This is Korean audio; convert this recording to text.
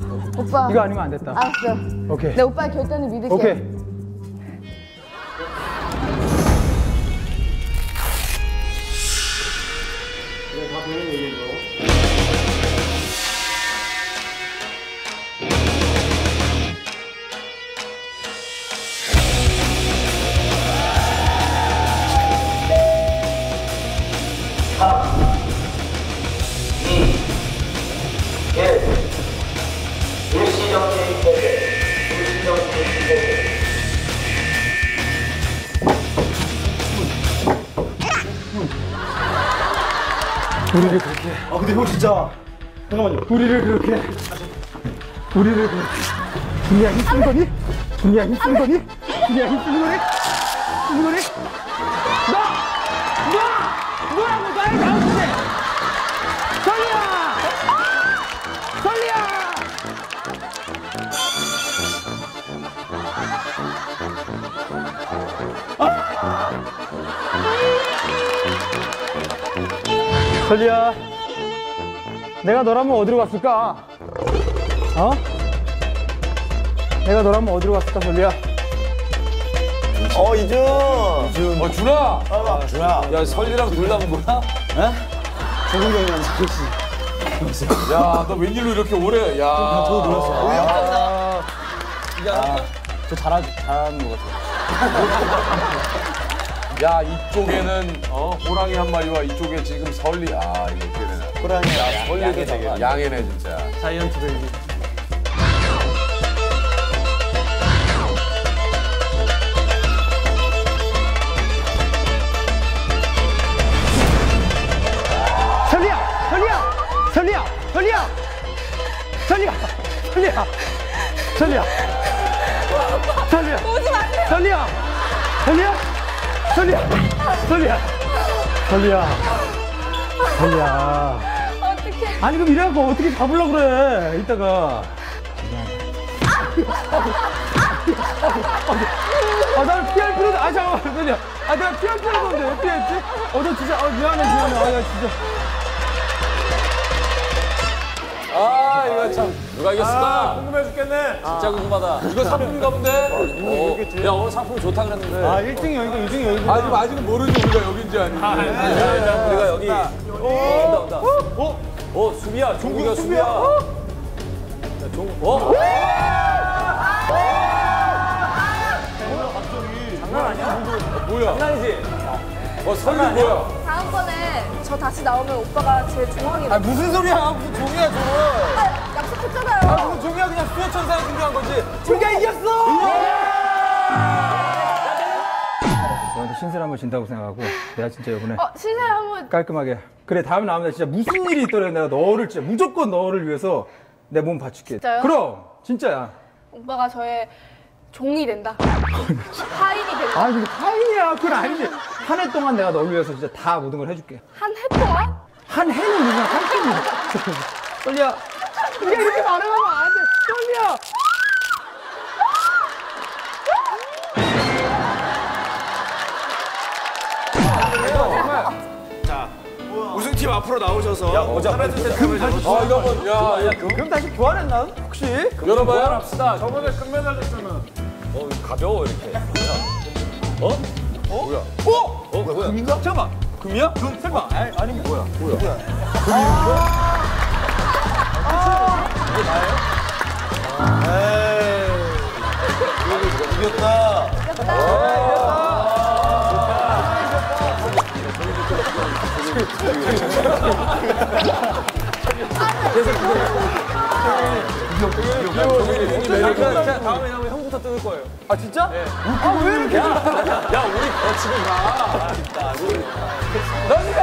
오빠. 이거 아니면 안 됐다. 알았어. 오케이. 내 오빠의 결단을 믿을게. 오케이. 우리를 그렇게. 아 근데 형 진짜. 잠깐만요. 우리를 그렇게. 우리를 그렇게. 분이야 힘쓴 거니? 분이야 힘쓴 거니? 분이야 힘쓴 거니? 힘쓴 거니? 뭐라고 나의 나오는데? 설리야! 설리야! 설리야, 내가 너라면 어디로 갔을까? 어? 내가 너라면 어디로 갔을까, 설리야? 이준. 준아! 준아. 야, 설리랑 둘 남은 거야? 정국이 형이랑 장국 씨. 야, 너 웬일로 이렇게 오래, 야. 저도 놀랐어요. 저 잘하는 것 같아요. 야, 이쪽에는 호랑이 한 마리와 이쪽에 지금 설리. 아, 이거 어떻게 되나. 호랑이. 야, 설리도 되게 양해네, 진짜. 자이언트 베이비. 설리야! 설리야! 설리야! 설리야! 설리야! 설리야! 설리야! 설리야! 오지 마세요. 설리야! 설리야! 설리야! 설리야! 설리야! 설리야! 어떡해. 아니 그럼 이래갖고 어떻게 잡으려고 그래 이따가. 나는 피할 필요도. 잠깐만 설리야. 내가 피할 필요도 없는데 왜 피했지? 너 진짜 미안해. 야 진짜. 아, 이거 참. 누가 이겼을까? 궁금해 죽겠네. 진짜 궁금하다. 이거 상품인가 본데? 야, 오늘 상품 좋다 그랬는데. 1등이 여기고 2등이 여기고. 아직은 모르지, 우리가 여긴지 아닌지. 우리가 여기. 온다. 수비야. 종국이가 수비야. 야, 장난 아니야? 뭐야? 장난이지? 설리 뭐야? 다음번에 저 다시 나오면 오빠가 제 종황이. 무슨 소리야? 무슨 종이야, 저거? 약속했잖아요. 무슨 종이야? 그냥 수호천사에 준비한 거지. 우리가 이겼어! 너한테 신세 한번 진다고 생각하고 내가 진짜 이번에 신세 한번. 깔끔하게. 그래 다음에 나오면 진짜 무슨 일이 있더라도 내가 너를 진짜 무조건 너를 위해서 내 몸 바칠게. 진짜요? 그럼 진짜야. 오빠가 저의 종이 된다. 하인이 된다. 근데 타인이야. 그건 아니지. 한 해 동안 내가 너를 위해서 진짜 다 모든 걸 해줄게. 한 해 동안? 한 해는 무슨 한 해는. 떨리야. 우리가 이렇게 말하면 안 돼. 떨리야. 우승팀 앞으로 나오셔서. 야, 이거 뭐, 야, 그럼 다시 교환했나? 혹시? 열어봐요. 합시다. 저번에 금메달 냈잖아. 가벼워, 이렇게. 뭐야? 뭐야? 금인가? 잠깐만. 금이야? 금 설마? 아니 뭐야? 이겼다. 자, 다음에 나오면 형부터 뜯을 거예요. 아 진짜? 네. 왜 이렇게? 야, 우리 더 치고 가. 넌